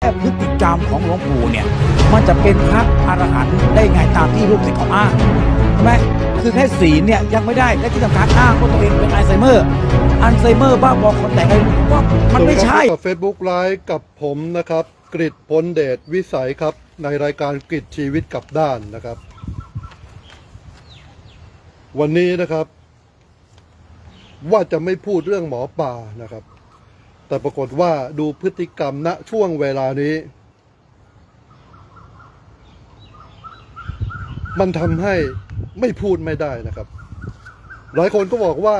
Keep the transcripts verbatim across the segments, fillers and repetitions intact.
พฤติกรรมของหลวงปู่เนี่ยมันจะเป็นพระอรหันต์ได้ไงตามที่ลูกศิษย์เขาอ้างใช่ไหมคือแค่ศีลเนี่ยยังไม่ได้และที่สำคัญอ้างว่าตัวเองเป็นอัลไซเมอร์อัลไซเมอร์บ้าบอคนแต่งอะไรว่ามันไม่ใช่กับ Facebook ไลฟ์กับผมนะครับกฤษพลเดชวิสัยครับในรายการกฤษชีวิตกับด้านนะครับวันนี้นะครับว่าจะไม่พูดเรื่องหมอปลานะครับแต่ปรากฏว่าดูพฤติกรรมณช่วงเวลานี้มันทำให้ไม่พูดไม่ได้นะครับหลายคนก็บอกว่า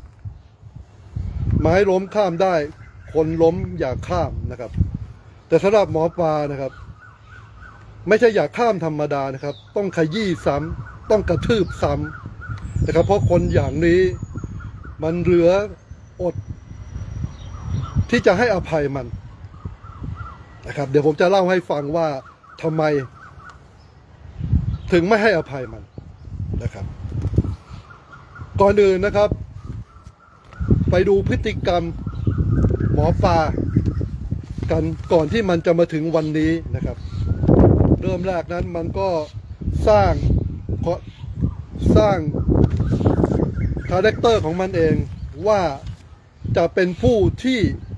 ไม้ล้มข้ามได้คนล้มอย่าข้ามนะครับแต่สำหรับหมอปลานะครับไม่ใช่อย่าข้ามธรรมดานะครับต้องขยี้ซ้ำต้องกระทืบซ้ำนะครับเพราะคนอย่างนี้มันเหลืออดที่จะให้อภัยมันนะครับเดี๋ยวผมจะเล่าให้ฟังว่าทำไมถึงไม่ให้อภัยมันนะครับก่อนอื่นนะครับไปดูพฤติกรรมหมอปลากันก่อนที่มันจะมาถึงวันนี้นะครับเริ่มแรกนั้นมันก็สร้างสร้างคาแรคเตอร์ของมันเองว่าจะเป็นผู้ที่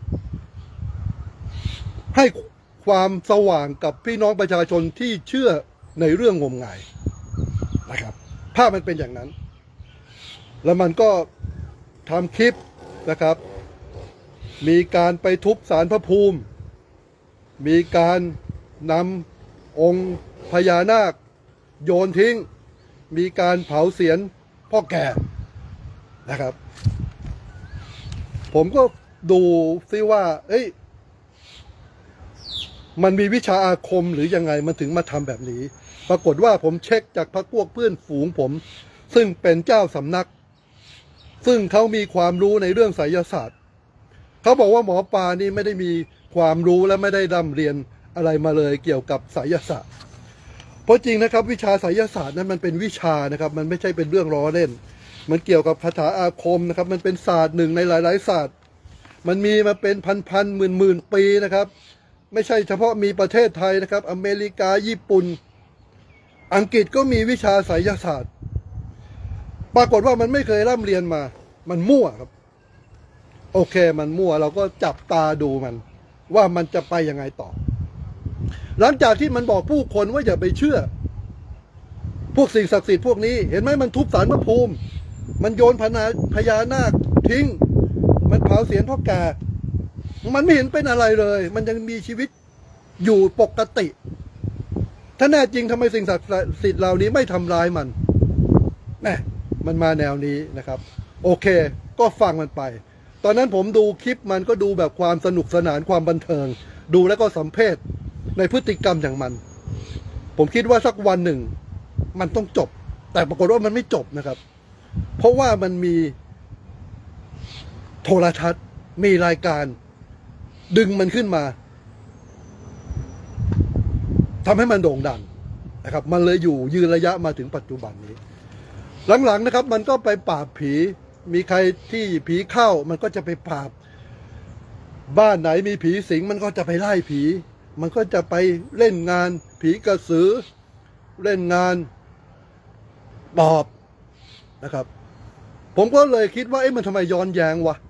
ให้ความสว่างกับพี่น้องประชาชนที่เชื่อในเรื่องงมงายนะครับภาพมันเป็นอย่างนั้นแล้วมันก็ทำคลิปนะครับมีการไปทุบศาลพระภูมิมีการนำองค์พญานาคโยนทิ้งมีการเผาเศียรพ่อแก่นะครับผมก็ดูซิว่าเอ้ยมันมีวิชาอาคมหรือยังไงมันถึงมาทำแบบนี้ปรากฏว่าผมเช็คจากพรรคพวกเพื่อนฝูงผมซึ่งเป็นเจ้าสำนักซึ่งเขามีความรู้ในเรื่องไสยศาสตร์เขาบอกว่าหมอปลานี่ไม่ได้มีความรู้และไม่ได้ร่ำเรียนอะไรมาเลยเกี่ยวกับไสยศาสตร์เพราะจริงนะครับวิชาไสยศาสตร์นั้นมันเป็นวิชานะครับมันไม่ใช่เป็นเรื่องล้อเล่นมันเกี่ยวกับคาถาอาคมนะครับมันเป็นศาสตร์หนึ่งในหลายๆศาสตร์มันมีมาเป็นพันๆหมื่นๆปีนะครับไม่ใช่เฉพาะมีประเทศไทยนะครับอเมริกาญี่ปุ่นอังกฤษก็มีวิชาไสยศาสตร์ปรากฏว่ามันไม่เคยร่ำเรียนมามันมั่วครับโอเคมันมั่วเราก็จับตาดูมันว่ามันจะไปยังไงต่อหลังจากที่มันบอกผู้คนว่าอย่าไปเชื่อพวกสิ่งศักดิ์สิทธิ์พวกนี้เห็นไหมมันทุบศาลพระภูมิมันโยนพญานาคทิ้งมันเผาเศียรพ่อแก่มันไม่เห็นเป็นอะไรเลยมันยังมีชีวิตอยู่ปกติถ้าแน่จริงทำไมสิ่งศักดิ์สิทธิ์เหล่านี้ไม่ทำร้ายมันแน่มันมาแนวนี้นะครับโอเคก็ฟังมันไปตอนนั้นผมดูคลิปมันก็ดูแบบความสนุกสนานความบันเทิงดูแล้วก็สัมเพชในพฤติกรรมอย่างมันผมคิดว่าสักวันหนึ่งมันต้องจบแต่ปรากฏว่ามันไม่จบนะครับเพราะว่ามันมีโทรทัศน์มีรายการดึงมันขึ้นมาทำให้มันโด่งดังนะครับมันเลยอยู่ยืนระยะมาถึงปัจจุบันนี้หลังๆนะครับมันก็ไปปราบผีมีใครที่ผีเข้ามันก็จะไปปราบบ้านไหนมีผีสิงมันก็จะไปไล่ผีมันก็จะไปเล่นงานผีกระสือเล่นงานปอบนะครับผมก็เลยคิดว่าเอ๊ะมันทำไมย้อนแย้งวะ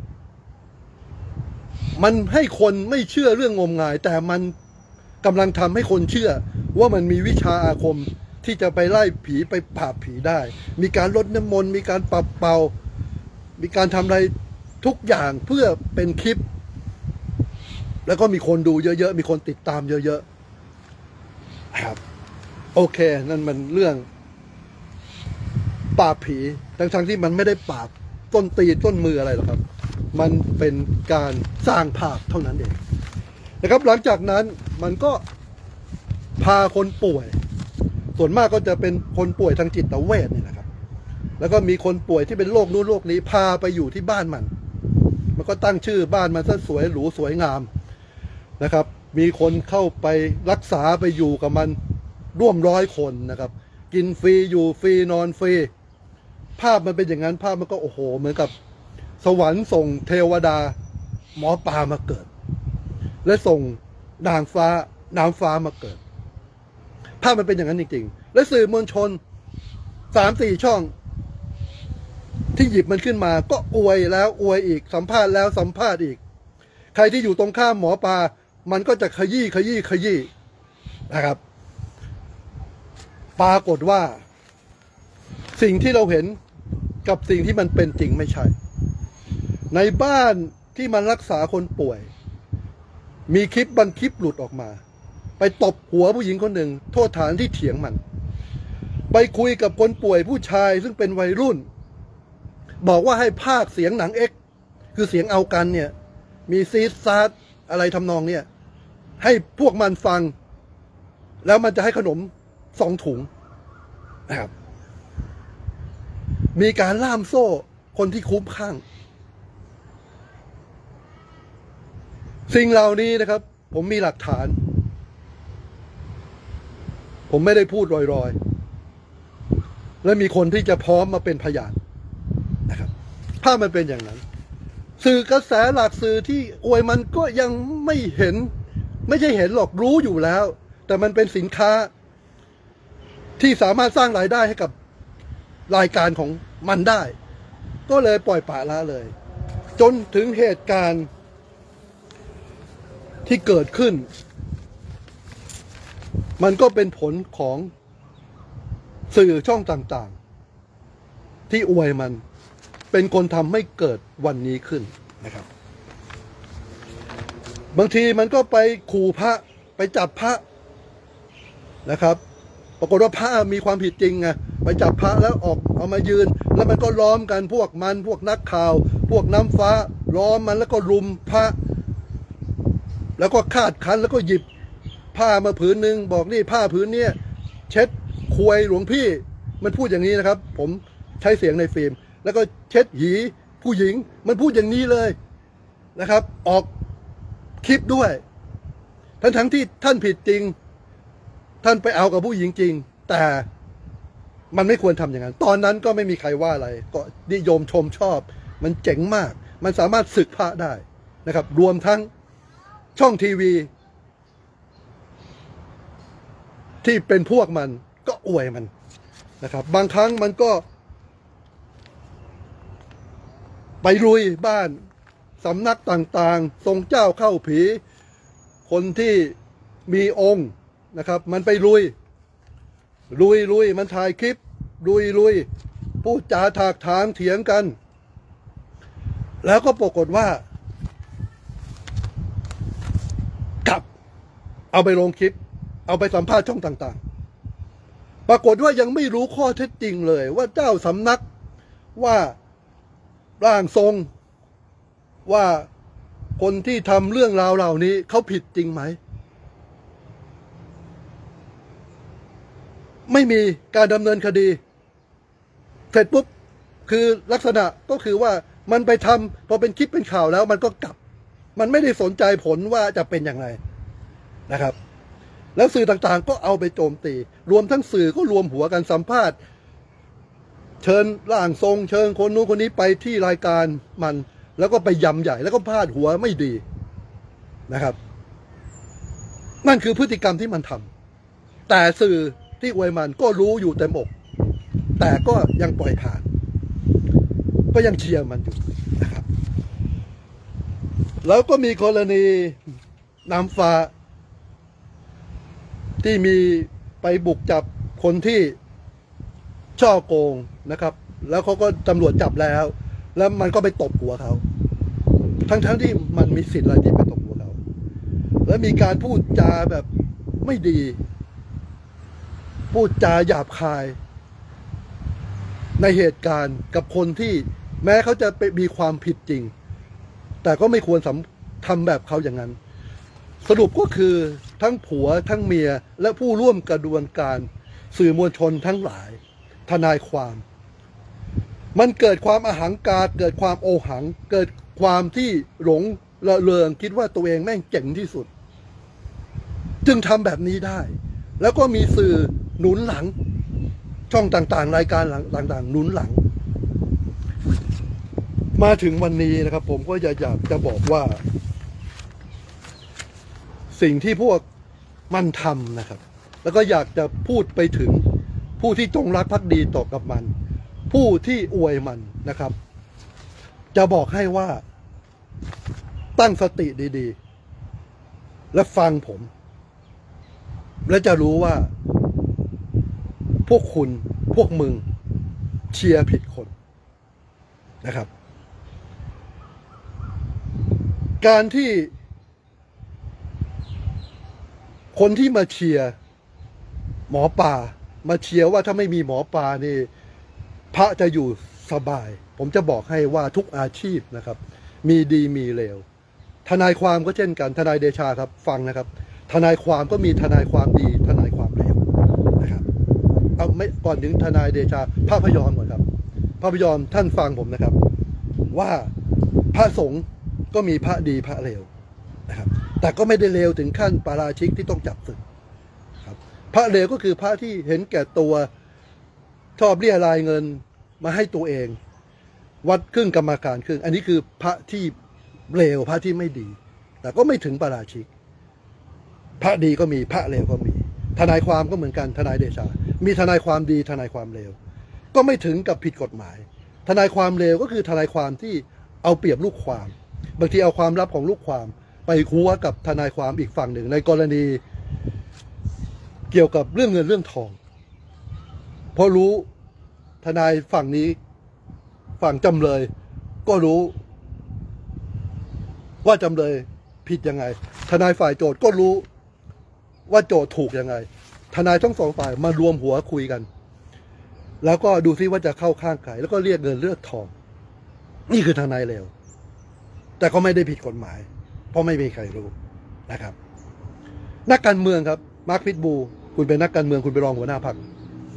มันให้คนไม่เชื่อเรื่องงมงายแต่มันกำลังทำให้คนเชื่อว่ามันมีวิชาอาคมที่จะไปไล่ผีไปปราบผีได้มีการลดน้ำมนต์มีการปรับเป่ามีการทำอะไรทุกอย่างเพื่อเป็นคลิปแล้วก็มีคนดูเยอะๆมีคนติดตามเยอะๆครับโอเคนั่นมันเรื่องปราบผีทั้งๆที่มันไม่ได้ปราบต้นตีต้นมืออะไรหรอกครับมันเป็นการสร้างภาพเท่านั้นเองนะครับหลังจากนั้นมันก็พาคนป่วยส่วนมากก็จะเป็นคนป่วยทางจิตเวชนี่แหละครับแล้วก็มีคนป่วยที่เป็นโรคนู้นโรคนี้พาไปอยู่ที่บ้านมันมันก็ตั้งชื่อบ้านมันซะสวยหรูสวยงามนะครับมีคนเข้าไปรักษาไปอยู่กับมันร่วมร้อยคนนะครับกินฟรีอยู่ฟรีนอนฟรีภาพมันเป็นอย่างนั้นภาพมันก็โอ้โหเหมือนกับสวรรค์ส่งเทวดาหมอปลามาเกิดและส่งนางฟ้าน้ำฟ้ามาเกิดภาพมันเป็นอย่างนั้นจริงๆและสื่อมวลชนสามสี่ช่องที่หยิบมันขึ้นมาก็อวยแล้วอวยอีกสัมภาษณ์แล้วสัมภาษณ์อีกใครที่อยู่ตรงข้ามหมอปลามันก็จะขยี้ขยี้ขยี้นะครับปรากฏว่าสิ่งที่เราเห็นกับสิ่งที่มันเป็นจริงไม่ใช่ในบ้านที่มันรักษาคนป่วยมีคลิปบางคลิปหลุดออกมาไปตบหัวผู้หญิงคนหนึ่งโทษฐานที่เถียงมันไปคุยกับคนป่วยผู้ชายซึ่งเป็นวัยรุ่นบอกว่าให้พากย์เสียงหนังเอ็กคือเสียงเอากันเนี่ยมีซีดซาร์อะไรทำนองเนี่ยให้พวกมันฟังแล้วมันจะให้ขนมสองถุงนะครับมีการล่ามโซ่คนที่คุ้มข้างสิ่งเหล่านี้นะครับผมมีหลักฐานผมไม่ได้พูดลอยๆและมีคนที่จะพร้อมมาเป็นพยานนะครับภาพมันเป็นอย่างนั้นสื่อกระแสหลักสื่อที่อวยมันก็ยังไม่เห็นไม่ใช่เห็นหรอกรู้อยู่แล้วแต่มันเป็นสินค้าที่สามารถสร้างรายได้ให้กับรายการของมันได้ก็เลยปล่อยปละละเลยจนถึงเหตุการณ์ที่เกิดขึ้นมันก็เป็นผลของสื่อช่องต่างๆที่อวยมันเป็นคนทำให้เกิดวันนี้ขึ้นนะครับบางทีมันก็ไปขู่พระไปจับพระนะครับปรากฏว่าพระมีความผิดจริงไงไปจับพระแล้วออกเอามายืนแล้วมันก็ล้อมกันพวกมันพวกนักข่าวพวกน้ำฟ้าล้อมมันแล้วก็รุมพระแล้วก็คาดคันแล้วก็หยิบผ้ามาผืนหนึ่งบอกนี่ผ้าผืนเนี้ยเช็ดควยหลวงพี่มันพูดอย่างนี้นะครับผมใช้เสียงในฟิล์มแล้วก็เช็ดหีผู้หญิงมันพูดอย่างนี้เลยนะครับออกคลิปด้วยทั้งทั้งที่ท่านผิดจริงท่านไปเอากับผู้หญิงจริงแต่มันไม่ควรทำอย่างนั้นตอนนั้นก็ไม่มีใครว่าอะไรก็นิยมชมชอบมันเจ๋งมากมันสามารถศึกพระได้นะครับรวมทั้งช่องทีวีที่เป็นพวกมันก็อวยมันนะครับบางครั้งมันก็ไปลุยบ้านสำนักต่างๆทรงเจ้าเข้าผีคนที่มีองค์นะครับมันไปลุยลุยลุยมันถ่ายคลิปลุยลุยพูดจาถากถางเถียงกันแล้วก็ปรากฏว่ากลับเอาไปลงคลิปเอาไปสัมภาษณ์ช่องต่างๆปรากฏว่ายังไม่รู้ข้อเท็จจริงเลยว่าเจ้าสำนักว่าร่างทรงว่าคนที่ทำเรื่องราวเหล่านี้เขาผิดจริงไหมไม่มีการดำเนินคดีเสร็จปุ๊บคือลักษณะก็คือว่ามันไปทำพอเป็นคลิปเป็นข่าวแล้วมันก็กลับมันไม่ได้สนใจผลว่าจะเป็นอย่างไรนะครับแล้วสื่อต่างๆก็เอาไปโจมตีรวมทั้งสื่อก็รวมหัวกันสัมภาษณ์เชิญร่างทรงเชิญคนนู้นคนนี้ไปที่รายการมันแล้วก็ไปยำใหญ่แล้วก็พาดหัวไม่ดีนะครับนั่นคือพฤติกรรมที่มันทำแต่สื่อที่อวยมันก็รู้อยู่เต็มอกแต่ก็ยังปล่อยผ่านก็ยังเชียร์มันอยู่นะครับแล้วก็มีกรณีน้ำฟ้าที่มีไปบุกจับคนที่ช่อโกงนะครับแล้วเขาก็ตำรวจจับแล้วแล้วมันก็ไปตบหัวเขาทั้งๆ ท, ที่มันมีสิทธิ์อะไรที่ไปตบหัวเขาแล้วมีการพูดจาแบบไม่ดีพูดจาหยาบคายในเหตุการณ์กับคนที่แม้เขาจะไปมีความผิดจริงแต่ก็ไม่ควรทำแบบเขาอย่างนั้นสรุปก็คือทั้งผัวทั้งเมียและผู้ร่วมกระบวนการสื่อมวลชนทั้งหลายทนายความมันเกิดความอหังการเกิดความโอหังเกิดความที่หลงระเริงคิดว่าตัวเองแม่งเจ๋งที่สุดจึงทำแบบนี้ได้แล้วก็มีสื่อหนุนหลังช่องต่างๆรายการต่างๆหนุนหลังมาถึงวันนี้นะครับผมก็อยากจะบอกว่าสิ่งที่พวกมันทำนะครับแล้วก็อยากจะพูดไปถึงผู้ที่จงรักภักดีต่อกับมันผู้ที่อวยมันนะครับจะบอกให้ว่าตั้งสติดีๆและฟังผมและจะรู้ว่าพวกคุณพวกมึงเชียร์ผิดคนนะครับการที่คนที่มาเชียร์หมอปลามาเชียร์ว่าถ้าไม่มีหมอปลานี่พระจะอยู่สบายผมจะบอกให้ว่าทุกอาชีพนะครับมีดีมีเลวทนายความก็เช่นกันทนายเดชาครับฟังนะครับทนายความก็มีทนายความดีทนายความเลวนะครับเอาไม่ก่อนถึงทนายเดชาพระพยอมก่อนครับพระพยอมท่านฟังผมนะครับว่าพระสงฆ์ก็มีพระดีพระเลวนะครับแต่ก็ไม่ได้เลวถึงขั้นปาราชิกที่ต้องจับศึกครับพระเลวก็คือพระที่เห็นแก่ตัวชอบเรียรายเงินมาให้ตัวเองวัดครึ่งกรรมการครึ่งอันนี้คือพระที่เลวพระที่ไม่ดีแต่ก็ไม่ถึงปาราชิกพระดีก็มีพระเลวก็มีทนายความก็เหมือนกันทนายเดชามีทนายความดีทนายความเลวก็ไม่ถึงกับผิดกฎหมายทนายความเลวก็คือทนายความที่เอาเปรียบลูกความบางทีเอาความลับของลูกความไปคัวกับทนายความอีกฝั่งหนึ่งในกรณีเกี่ยวกับเรื่องเงินเรื่องทองเพราะรู้ทนายฝั่งนี้ฝั่งจำเลยก็รู้ว่าจำเลยผิดยังไงทนายฝ่ายโจทย์ก็รู้ว่าโจทย์ถูกยังไงทนายทั้งสองฝ่ายมารวมหัวคุยกันแล้วก็ดูซิว่าจะเข้าข้างใครแล้วก็เรียกเงินเลือกทองนี่คือทนายเลวแต่ก็ไม่ได้ผิดกฎหมายเพราะไม่มีใครรู้นะครับนักการเมืองครับมาร์คพิทบูคุณเป็นนักการเมืองคุณไปรองหัวหน้าพรรค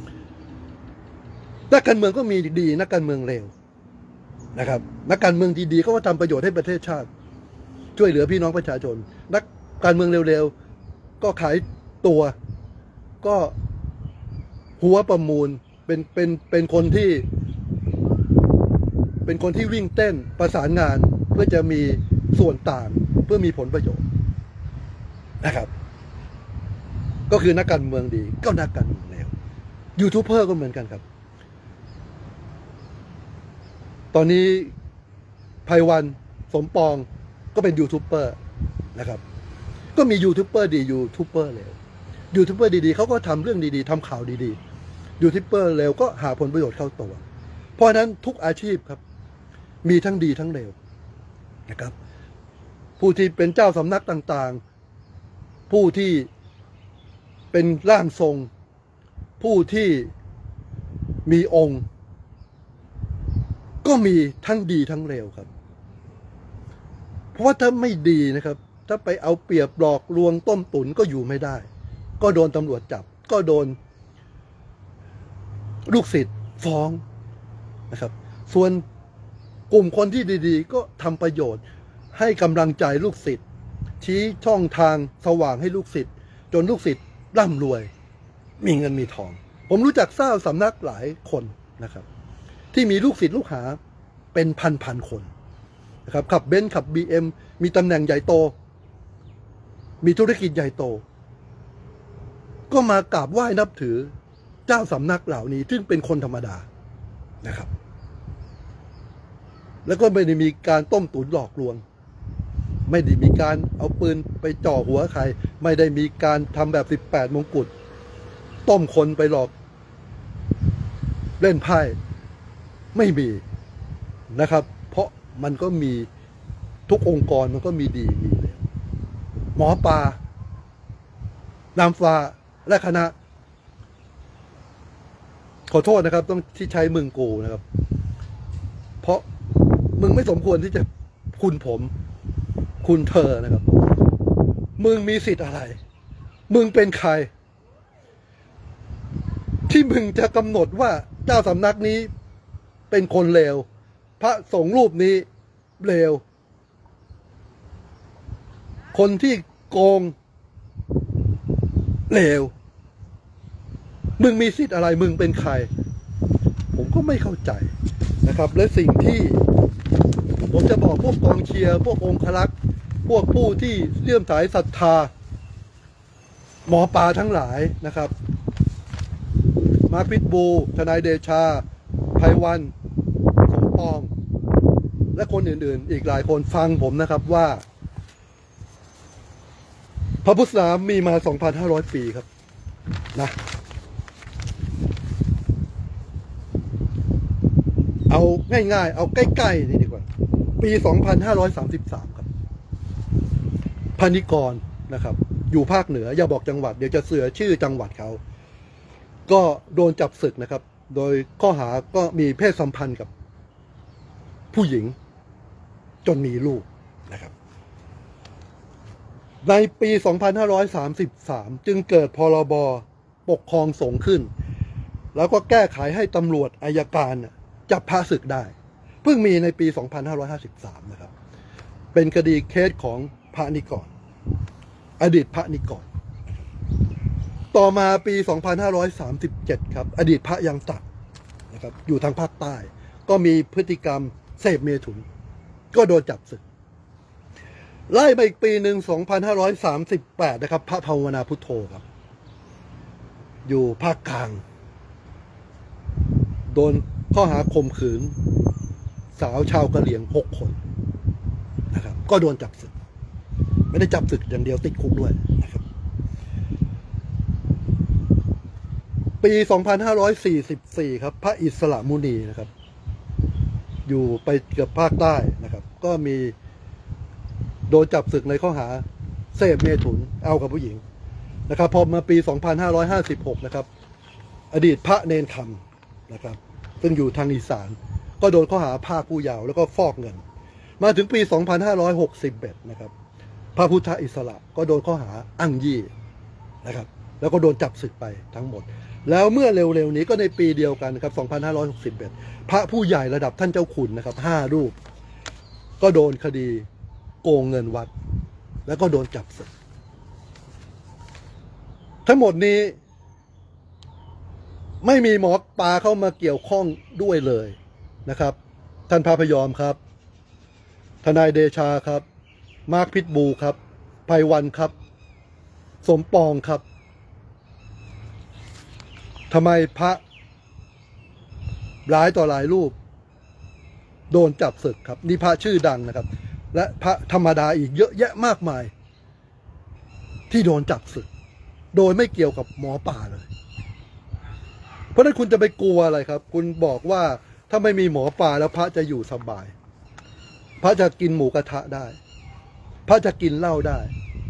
นักการเมืองก็มีดีนักการเมืองเลวนะครับนักการเมืองดีๆเขาก็ทำประโยชน์ให้ประเทศชาติช่วยเหลือพี่น้องประชาชนนักการเมืองเร็วๆก็ขายตัวก็หัวประมูลเป็นเป็นเป็นคนที่เป็นคนที่วิ่งเต้นประสานงานเพื่อจะมีส่วนต่างเพื่อมีผลประโยชน์นะครับก็คือนักการเมืองดีก็นักการเมืองเลวยูทูบเบอร์ก็เหมือนกันครับตอนนี้ไพวันสมปองก็เป็นยูทูบเบอร์นะครับก็มียูทูบเบอร์ดียูทูบเบอร์เลวยูทูบเบอร์ดีๆเขาก็ทำเรื่องดีๆทำข่าวดีๆยูทูบเบอร์เลวก็หาผลประโยชน์เข้าตัวเพราะฉะนั้นทุกอาชีพครับมีทั้งดีทั้งเลวนะครับผู้ที่เป็นเจ้าสำนักต่างๆผู้ที่เป็นร่างทรงผู้ที่มีองค์ก็มีทั้งดีทั้งเลวครับเพราะว่าถ้าไม่ดีนะครับถ้าไปเอาเปรียบหลอกลวงต้มตุ๋นก็อยู่ไม่ได้ก็โดนตำรวจจับก็โดนลูกศิษย์ฟ้องนะครับส่วนกลุ่มคนที่ดีๆก็ทำประโยชน์ให้กำลังใจลูกศิษย์ชี้ช่องทางสว่างให้ลูกศิษย์จนลูกศิษย์ร่ำรวยมีเงินมีทองผมรู้จักเจ้าสำนักหลายคนนะครับที่มีลูกศิษย์ลูกหาเป็นพันพันคนนะครับขับเบนซ์ขับ บี เอ็ม มีตำแหน่งใหญ่โตมีธุรกิจใหญ่โตก็มากราบไหว้นับถือเจ้าสำนักเหล่านี้ซึ่งเป็นคนธรรมดานะครับแล้วก็ไม่ได้มีการต้มตุ๋นหลอกลวงไม่ได้มีการเอาปืนไปจ่อหัวใครไม่ได้มีการทำแบบสิบแปดมงกุฎต้มคนไปหลอกเล่นไพ่ไม่มีนะครับเพราะมันก็มีทุกองค์กรมันก็มีดีมีเลวหมอปลานางฟ้าและคณะขอโทษนะครับต้องที่ใช้มึงกูนะครับเพราะมึงไม่สมควรที่จะคุณผมคุณเธอนะครับมึงมีสิทธิ์อะไรมึงเป็นใครที่มึงจะกำหนดว่าเจ้าสำนักนี้เป็นคนเลวพระสงฆ์รูปนี้เลวคนที่โกงเลวมึงมีสิทธิ์อะไรมึงเป็นใครผมก็ไม่เข้าใจนะครับและสิ่งที่ผมจะบอกพวกกองเชียร์พวกองครักษ์พวกผู้ที่เลื่อมใสศรัทธาหมอปลาทั้งหลายนะครับมาร์คพิทบูทนายเดชาไพวันสมปองและคนอื่นๆอีกหลายคนฟังผมนะครับว่าพระพุทธศาสนามีมา สองพันห้าร้อย ปีครับนะเอาง่ายๆเอาใกล้ๆนี่ดีกว่าปี สองพันห้าร้อยสามสิบสาม ครับพานิกรนะครับอยู่ภาคเหนืออย่าบอกจังหวัดเดี๋ยวจะเสือชื่อจังหวัดเขาก็โดนจับศึกนะครับโดยข้อหาก็มีเพศสัมพันธ์กับผู้หญิงจนมีลูกนะครับในปี สองพันห้าร้อยสามสิบสาม จึงเกิดพรบปกครองสงฆ์ขึ้นแล้วก็แก้ไขให้ตำรวจอัยการจับพระศึกได้เพิ่งมีในปี สองพันห้าร้อยห้าสิบสาม นะครับเป็นคดีเคสของพระนิกรอดีตพระนิกรต่อมาปี สองพันห้าร้อยสามสิบเจ็ด ครับอดีตพระยังตัดนะครับอยู่ทางภาคใต้ก็มีพฤติกรรมเสพเมถุนก็โดนจับศึกไล่ไปอีกปีหนึ่ง สองพันห้าร้อยสามสิบแปด นะครับพระภาวนาพุทโธครับอยู่ภาคกลางโดนข้อหาข่มขืนสาวชาวกะเหรี่ยงหกคนนะครับก็โดนจับศึกไม่ได้จับศึกอย่างเดียวติดคุกด้วยนะครับปี สองพันห้าร้อยสี่สิบสี่ ครับพระอิสระมุนีนะครับอยู่ไปเกือบภาคใต้นะครับก็มีโดนจับศึกในข้อหาเสพเมถุนเอากับผู้หญิงนะครับพอมาปี สองพันห้าร้อยห้าสิบหก นะครับอดีตพระเนนคำนะครับซึ่งอยู่ทางอีสานก็โดนข้อหาพรากผู้เยาว์แล้วก็ฟอกเงินมาถึงปี สองพันห้าร้อยหกสิบเอ็ด นะครับพระพุทธอิสระก็โดนข้อหาอ้างยี่นะครับแล้วก็โดนจับศึกไปทั้งหมดแล้วเมื่อเร็วๆนี้ก็ในปีเดียวกันนะครับ สองพันห้าร้อยหกสิบเอ็ด พระผู้ใหญ่ระดับท่านเจ้าขุนนะครับห้ารูปก็โดนคดีโกงเงินวัดแล้วก็โดนจับศึกทั้งหมดนี้ไม่มีหมอปลาเข้ามาเกี่ยวข้องด้วยเลยนะครับท่านพระพยอมครับทนายเดชาครับมาร์คพิทบูครับไพวันครับสมปองครับทำไมพระหลายต่อหลายรูปโดนจับศึกครับนี่พระชื่อดังนะครับและพระธรรมดาอีกเยอะแยะมากมายที่โดนจับศึกโดยไม่เกี่ยวกับหมอป่าเลยเพราะนั้นคุณจะไปกลัวอะไรครับคุณบอกว่าถ้าไม่มีหมอป่าแล้วพระจะอยู่สบายพระจะกินหมูกระทะได้พระจะกินเหล้าได้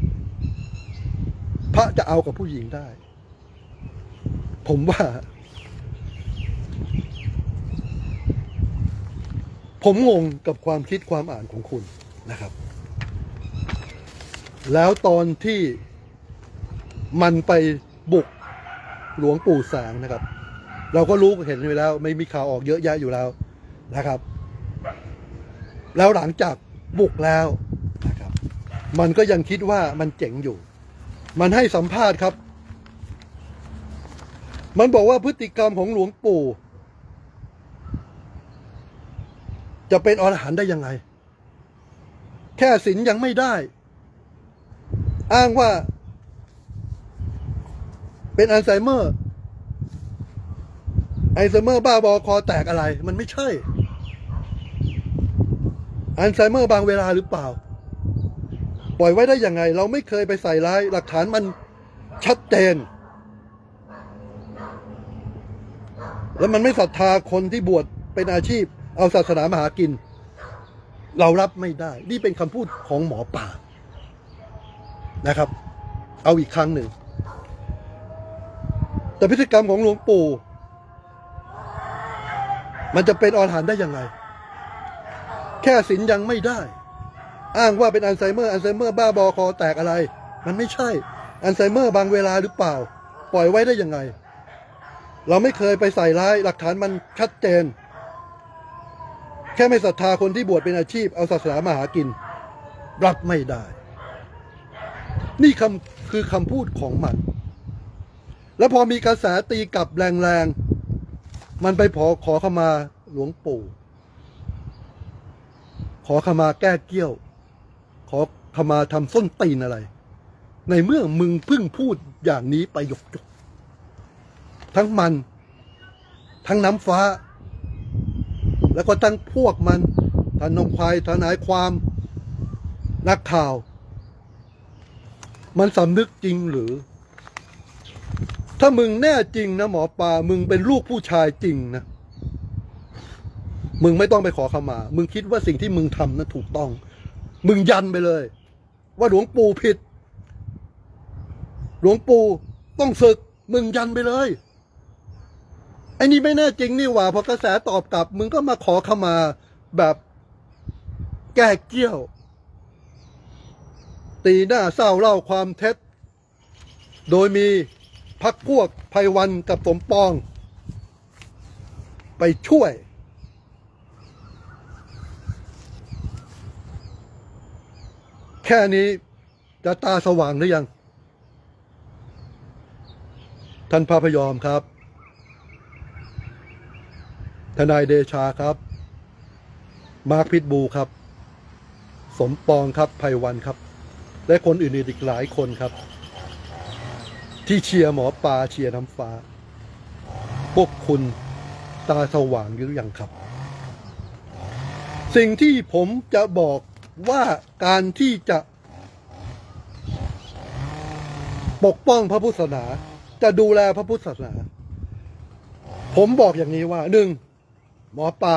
พระจะเอากับผู้หญิงได้ผมว่าผมงงกับความคิดความอ่านของคุณนะครับแล้วตอนที่มันไปบุกหลวงปู่แสงนะครับเราก็รู้เห็นไปแล้วไม่มีข่าวออกเยอะแยะอยู่แล้วนะครับแล้วหลังจากบุกแล้วนะครับมันก็ยังคิดว่ามันเจ๋งอยู่มันให้สัมภาษณ์ครับมันบอกว่าพฤติกรรมของหลวงปู่จะเป็นอรหันต์ได้ยังไงแค่ศีลยังไม่ได้อ้างว่าเป็นอัลไซเมอร์อัลไซเมอร์บ้าบอคอแตกอะไรมันไม่ใช่อัลไซเมอร์บางเวลาหรือเปล่าปล่อยไว้ได้ยังไงเราไม่เคยไปใส่ร้ายหลักฐานมันชัดเจนแล้วมันไม่ศรัทธาคนที่บวชเป็นอาชีพเอาศาสนามาหากินเรารับไม่ได้นี่เป็นคำพูดของหมอป่านะครับเอาอีกครั้งหนึ่งแต่พฤติกรรมของหลวงปู่มันจะเป็นอรหันต์ได้ยังไงแค่ศีลยังไม่ได้อ้างว่าเป็นอัลไซเมอร์อัลไซเมอร์บ้าบอคอแตกอะไรมันไม่ใช่อัลไซเมอร์บางเวลาหรือเปล่าปล่อยไว้ได้ยังไงเราไม่เคยไปใส่ร้ายหลักฐานมันชัดเจนแค่ไม่ศรัทธาคนที่บวชเป็นอาชีพเอาศาสนามาหากินรับไม่ได้นี่คำคือคำพูดของมันแล้วพอมีกระแสตีกลับแรงๆมันไปขอขอขมาหลวงปู่ขอขมาแก้เกี้ยวขอขมาทำส้นตีนอะไรในเมื่อมึงเพิ่งพูดอย่างนี้ไปหยกหยกทั้งมันทั้งน้ำฟ้าแล้วก็ทั้งพวกมันทนงควายทนายความนักข่าวมันสำนึกจริงหรือถ้ามึงแน่จริงนะหมอปลามึงเป็นลูกผู้ชายจริงนะมึงไม่ต้องไปขอขมามึงคิดว่าสิ่งที่มึงทำนั้นถูกต้องมึงยันไปเลยว่าหลวงปู่ผิดหลวงปู่ต้องศึกมึงยันไปเลยไอ้นี่ไม่แน่จริงนี่หว่าพอกระแสตอบกลับมึงก็มาขอขมาแบบแก้เกี้ยวตีหน้าเศร้าเล่าความเท็จโดยมีพรรคพวกไพวันกับสมปองไปช่วยแค่นี้จะตาสว่างหรือยังท่านพระพยอมครับทนายเดชาครับมาร์คพิทบูครับสมปองครับไพวันครับและคนอื่นๆอีกหลายคนครับที่เชียร์หมอปลาเชียร์น้ำฟ้าพวกคุณตาสว่างหรือยังครับสิ่งที่ผมจะบอกว่าการที่จะปกป้องพระพุทธศาสนาจะดูแลพระพุทธศาสนาผมบอกอย่างนี้ว่าหนึ่งหมอปลา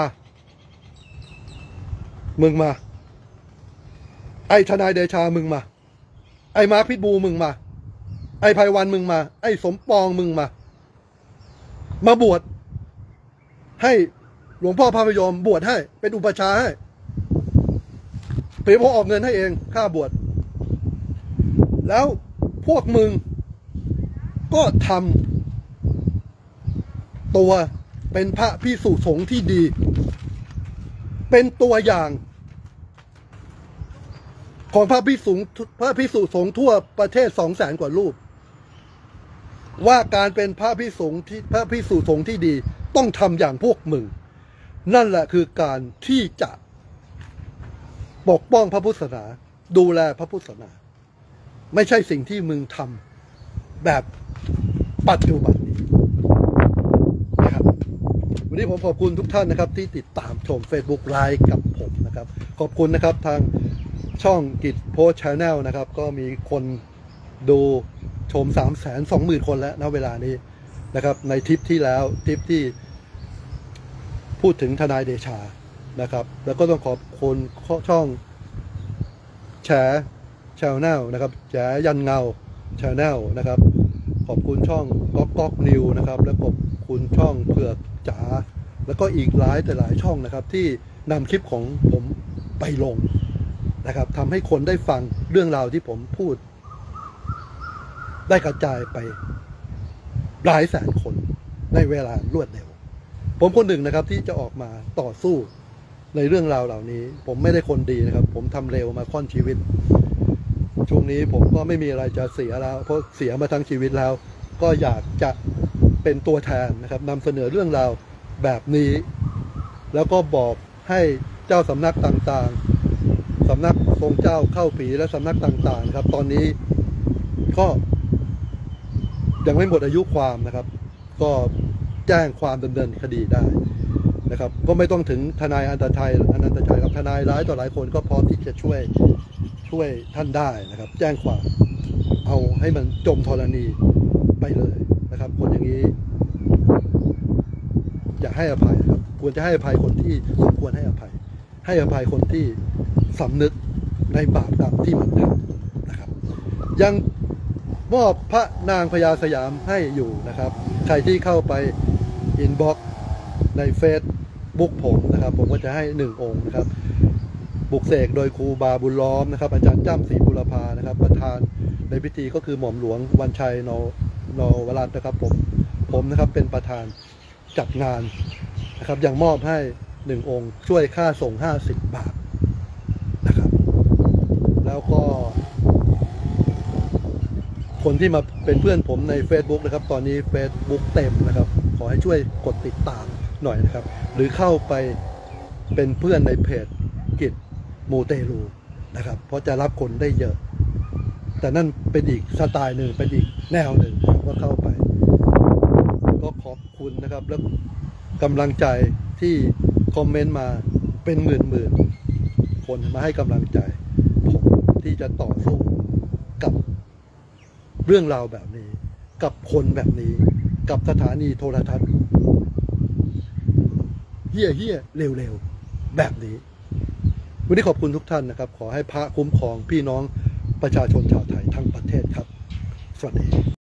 มึงมาไอ้ทนายเดชามึงมาไอ้มาร์คพิทบูมึงมาไอ้ไพวันมึงมาไอ้สมปองมึงมามาบวชให้หลวงพ่อพระพยอมบวชให้เป็นอุปชาให้เดี๋ยวผมออกเงินให้เองค่าบวชแล้วพวกมึงก็ทำตัวเป็นพระภิกษุสงฆ์ที่ดีเป็นตัวอย่างของพระภิกษุพระภิกษุสงฆ์ทั่วประเทศสองแสนกว่ารูปว่าการเป็นพระภิกษุที่พระภิกษุสงฆ์ที่ดีต้องทำอย่างพวกมึงนั่นแหละคือการที่จะปกป้องพระพุทธศาสนาดูแลพระพุทธศาสนาไม่ใช่สิ่งที่มึงทำแบบปัจจุบันนี้นะครับวันนี้ผมขอบคุณทุกท่านนะครับที่ติดตามชม Facebook Live กับผมนะครับขอบคุณนะครับทางช่องกิจโพสชาแนลนะครับก็มีคนดูชม สามแสนสองหมื่น คนแล้วณเวลานี้นะครับในทริปที่แล้วทริปที่พูดถึงทนายเดชานะครับแล้วก็ต้องขอบคุณช่องแฉชาแนลนะครับแฉยันเงาชาแนลนะครับขอบคุณช่องก๊อกก๊อกนิวนะครับและขอบคุณช่องเผือกจ๋าแล้วก็อีกหลายแต่หลายช่องนะครับที่นำคลิปของผมไปลงนะครับทำให้คนได้ฟังเรื่องราวที่ผมพูดได้กระจายไปหลายแสนคนในเวลารวดเร็วผมคนหนึ่งนะครับที่จะออกมาต่อสู้ในเรื่องราวเหล่านี้ผมไม่ได้คนดีนะครับผมทำเร็วมาค่อนชีวิตช่วงนี้ผมก็ไม่มีอะไรจะเสียแล้วเพราะเสียมาทั้งชีวิตแล้วก็อยากจะเป็นตัวแทนนะครับนำเสนอเรื่องราวแบบนี้แล้วก็บอกให้เจ้าสำนักต่างๆสำนักทรงเจ้าเข้าปีและสำนักต่างๆครับตอนนี้ก็ยังไม่หมดอายุความนะครับก็แจ้งความดำเนินคดีได้นะครับก็ไม่ต้องถึงทนายอนันตชัยอนันตชัยครับทนายหลายต่อหลายคนก็พร้อมที่จะช่วยช่วยท่านได้นะครับแจ้งความเอาให้มันจมธรณีไปเลยนะครับคนอย่างนี้อย่าให้อภัยครับควรจะให้อภัยคนที่สมควรให้อภัยให้อภัยคนที่สำนึกในบาปกรรมที่มันทำนะครับยังมอบพระนางพญาสยามให้อยู่นะครับใครที่เข้าไปอินบ็อกซ์ในเฟซบุ๊กผมนะครับผมก็จะให้หนึ่งองค์นะครับบุกเสกโดยครูบาบุญล้อมนะครับอาจารย์จ้ำศรีบุรพานะครับประธานในพิธีก็คือหม่อมหลวงวันชัยนนวรัตน์นะครับผมผมนะครับเป็นประธานจัดงานนะครับยังมอบให้หนึ่งองค์ช่วยค่าส่งห้าสิบบาทนะครับแล้วก็คนที่มาเป็นเพื่อนผมใน Facebook นะครับตอนนี้ Facebook เต็มนะครับขอให้ช่วยกดติดตามหน่อยนะครับหรือเข้าไปเป็นเพื่อนในเพจกิจมูเตลูนะครับเพราะจะรับคนได้เยอะแต่นั่นเป็นอีกสไตล์หนึ่งเป็นอีกแนวหนึ่งว่าเข้าไปก็ขอบคุณนะครับแล้วกำลังใจที่คอมเมนต์มาเป็นหมื่นหมื่นคนมาให้กำลังใจผมที่จะต่อสู้กับเรื่องราวแบบนี้กับคนแบบนี้กับสถานีโทรทัศน์เฮี้ยเฮี้ยเร็วๆแบบนี้วันนี้ขอบคุณทุกท่านนะครับขอให้พระคุ้มครองพี่น้องประชาชนชาวไทยทั้งประเทศครับสวัสดี